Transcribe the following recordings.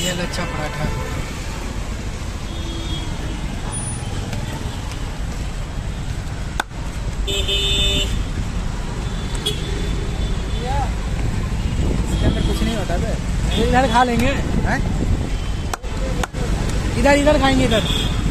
ये लच्छा पराठा। इसके अंदर कुछ नहीं होता है। इधर खा लेंगे, हैं? इधर खाएंगे इधर।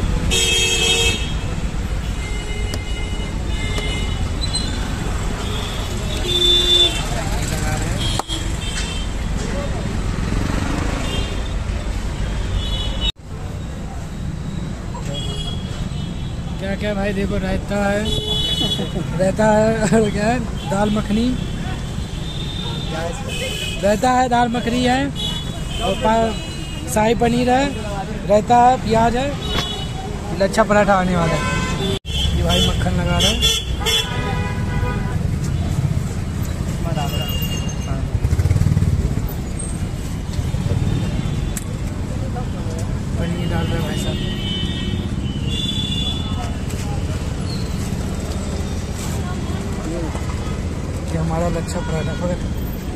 क्या क्या भाई देखो, रायता है रहता है और क्या है, दाल मखनी, रहता है, दाल मखनी है और शाही पनीर है, रहता है, प्याज है, लच्छा पराठा आने वाला है। ये भाई मक्खन लगा रहा है, पनीर डाल रहे भाई साहब। ये हमारा लच्छा पराठा पकड़।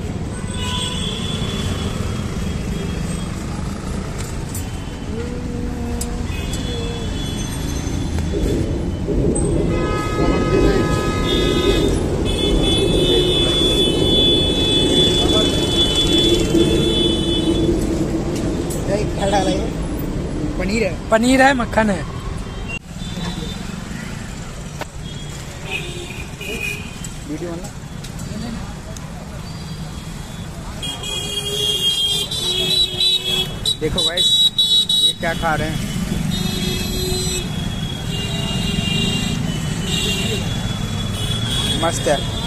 पनीर है, मक्खन है। वीडियो वाला देखो गाइस, ये क्या खा रहे हैं। मस्त है।